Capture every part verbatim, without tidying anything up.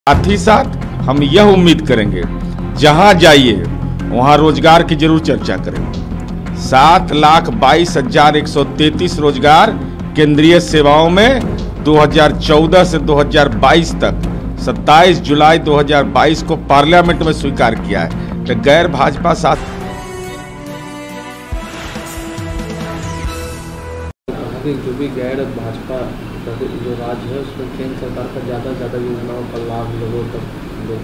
साथ ही साथ हम यह उम्मीद करेंगे, जहां जाइए वहां रोजगार की जरूर चर्चा करें। सात लाख बाईस हजार एक सौ तैतीस रोजगार केंद्रीय सेवाओं में दो हज़ार चौदह से दो हज़ार बाईस तक सत्ताईस जुलाई दो हज़ार बाईस को पार्लियामेंट में स्वीकार किया है। तो गैर भाजपा साथ जो भी गैर भाजपा जो राज्य है उसमें केंद्र सरकार का ज़्यादा से ज़्यादा योजनाओं का लाभ लोगों तक दे।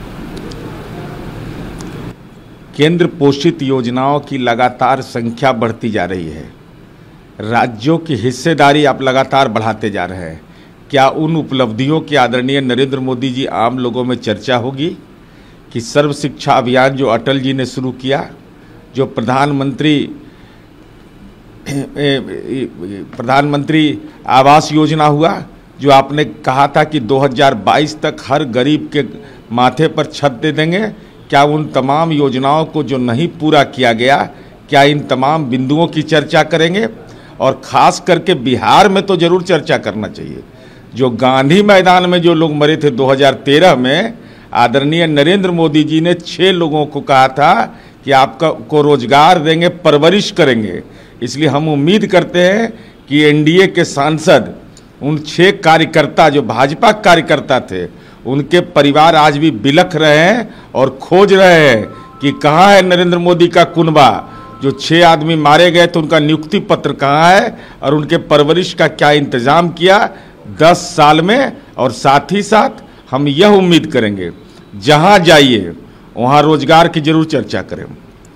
केंद्र पोषित योजनाओं की लगातार संख्या बढ़ती जा रही है। राज्यों की हिस्सेदारी आप लगातार बढ़ाते जा रहे हैं। क्या उन उपलब्धियों की आदरणीय नरेंद्र मोदी जी आम लोगों में चर्चा होगी कि सर्व शिक्षा अभियान जो अटल जी ने शुरू किया, जो प्रधानमंत्री प्रधानमंत्री आवास योजना हुआ, जो आपने कहा था कि दो हज़ार बाईस तक हर गरीब के माथे पर छत दे देंगे, क्या उन तमाम योजनाओं को जो नहीं पूरा किया गया, क्या इन तमाम बिंदुओं की चर्चा करेंगे? और ख़ास करके बिहार में तो ज़रूर चर्चा करना चाहिए। जो गांधी मैदान में जो लोग मरे थे दो हज़ार तेरह में, आदरणीय नरेंद्र मोदी जी ने छः लोगों को कहा था कि आपका को रोजगार देंगे, परवरिश करेंगे। इसलिए हम उम्मीद करते हैं कि एनडीए के सांसद, उन छह कार्यकर्ता जो भाजपा कार्यकर्ता थे, उनके परिवार आज भी बिलख रहे हैं और खोज रहे हैं कि कहाँ है नरेंद्र मोदी का कुनबा। जो छह आदमी मारे गए तो उनका नियुक्ति पत्र कहाँ है और उनके परवरिश का क्या इंतजाम किया दस साल में। और साथ ही साथ हम यह उम्मीद करेंगे, जहाँ जाइए वहाँ रोजगार की जरूर चर्चा करें।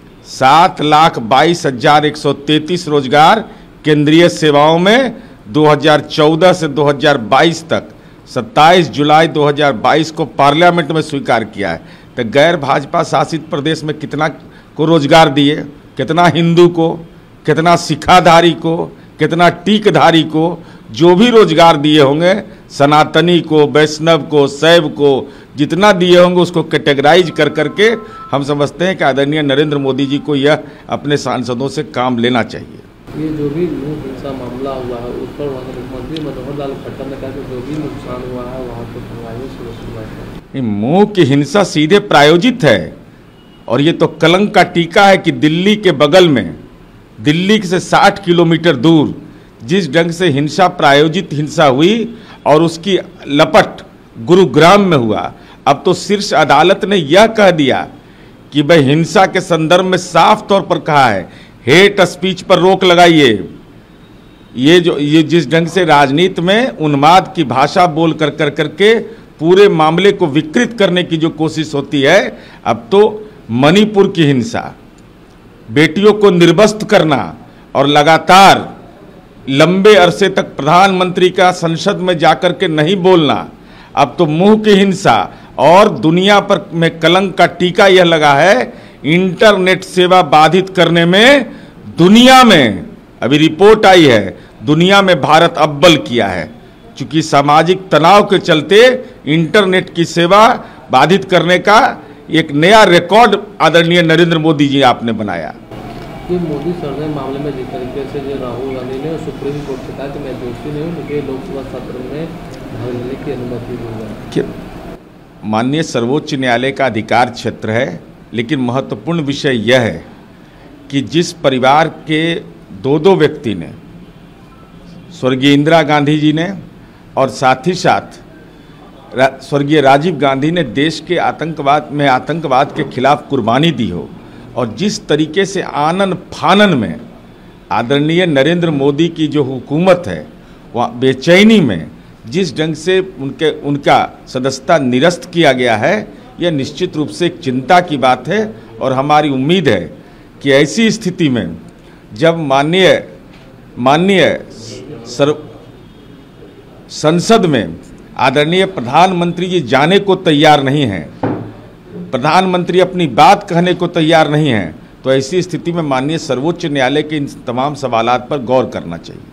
सात लाख बाईस हजार एक सौ तैतीस रोजगार केंद्रीय सेवाओं में दो हज़ार चौदह से दो हज़ार बाईस तक सत्ताईस जुलाई दो हज़ार बाईस को पार्लियामेंट में स्वीकार किया है। तो गैर भाजपा शासित प्रदेश में कितना को रोजगार दिए, कितना हिंदू को, कितना सिखाधारी को, कितना टीकधारी को, जो भी रोजगार दिए होंगे, सनातनी को, वैष्णव को, शैव को, जितना दिए होंगे उसको कैटेगराइज कर करके हम समझते हैं कि आदरणीय नरेंद्र मोदी जी को यह अपने सांसदों से काम लेना चाहिए। ये जो भी मुंह हिंसा मामला हुआ है उस पर मुख्यमंत्री मनोहर लाल खट्टर ने कहा कि जो भी नुकसान हुआ है वहाँ पर सुनवाई सुनवाई। मुंह की हिंसा सीधे प्रायोजित है और ये तो कलंक का टीका है कि दिल्ली के बगल में, दिल्ली से साठ किलोमीटर दूर जिस ढंग से हिंसा प्रायोजित हिंसा हुई और उसकी लपट गुरुग्राम में हुआ। अब तो शीर्ष अदालत ने यह कह दिया कि भाई हिंसा के संदर्भ में साफ तौर पर कहा है, हेट स्पीच पर रोक लगाइए। ये जो ये जिस ढंग से राजनीति में उन्माद की भाषा बोल कर कर करके पूरे मामले को विकृत करने की जो कोशिश होती है, अब तो मणिपुर की हिंसा, बेटियों को निर्वस्त्र करना और लगातार लंबे अरसे तक प्रधानमंत्री का संसद में जाकर के नहीं बोलना, अब तो मुंह की हिंसा और दुनिया पर में कलंक का टीका यह लगा है, इंटरनेट सेवा बाधित करने में दुनिया में, अभी रिपोर्ट आई है, दुनिया में भारत अव्वल किया है। चूंकि सामाजिक तनाव के चलते इंटरनेट की सेवा बाधित करने का एक नया रिकॉर्ड आदरणीय नरेंद्र मोदी जी आपने बनाया। ये मोदी सर ने मामले में जिस तरीके से जो राहुल गांधी ने सुप्रीम कोर्ट से कहा कि मैं दोषी नहीं हूँ, मुझे लोकसभा सत्र में भाग लेने की अनुमति दी है। माननीय सर्वोच्च न्यायालय का अधिकार क्षेत्र है, लेकिन महत्वपूर्ण विषय यह है कि जिस परिवार के दो दो व्यक्ति ने, स्वर्गीय इंदिरा गांधी जी ने और साथ ही साथ स्वर्गीय राजीव गांधी ने देश के आतंकवाद में आतंकवाद के खिलाफ कुर्बानी दी हो, और जिस तरीके से आनन फानन में आदरणीय नरेंद्र मोदी की जो हुकूमत है, वह बेचैनी में जिस ढंग से उनके उनका सदस्यता निरस्त किया गया है, यह निश्चित रूप से एक चिंता की बात है। और हमारी उम्मीद है कि ऐसी स्थिति में जब माननीय माननीय सर संसद में आदरणीय प्रधानमंत्री जी जाने को तैयार नहीं हैं, प्रधानमंत्री अपनी बात कहने को तैयार नहीं हैं, तो ऐसी स्थिति में माननीय सर्वोच्च न्यायालय के इन तमाम सवालात पर गौर करना चाहिए।